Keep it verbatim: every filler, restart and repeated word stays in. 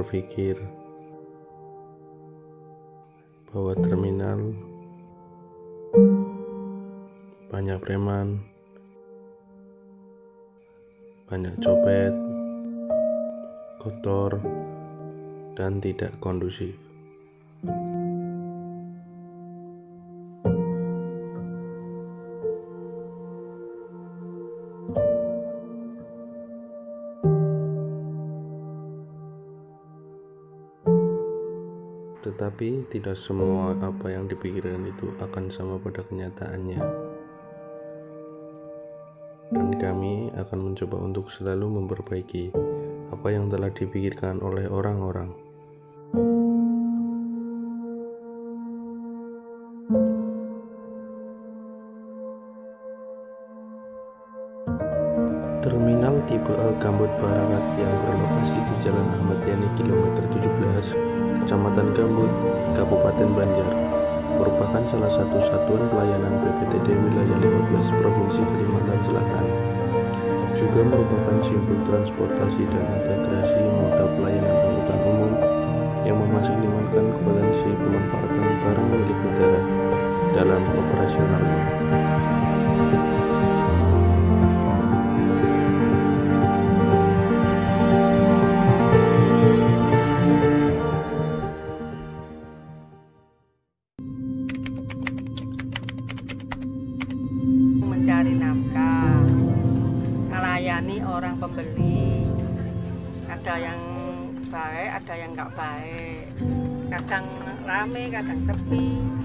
berpikir bahwa terminal banyak preman, banyak copet, kotor, dan tidak kondusif. Tetapi tidak semua apa yang dipikirkan itu akan sama pada kenyataannya. Dan kami akan mencoba untuk selalu memperbaiki apa yang telah dipikirkan oleh orang-orang. Terminal tipe A Gambut Barat yang berlokasi di Jalan Ahmad Yani kilometer tujuh belas, Kecamatan Gambut, Kabupaten Banjar, merupakan salah satu satuan pelayanan P P T D wilayah lima belas Provinsi Kalimantan Selatan. Juga merupakan simbol transportasi dan integrasi moda pelayanan angkutan umum yang memaksimalkan potensi pemanfaatan barang milik negara dalam operasionalnya. Mencari nafkah, melayani orang pembeli, ada yang baik, ada yang nggak baik, kadang rame, kadang sepi.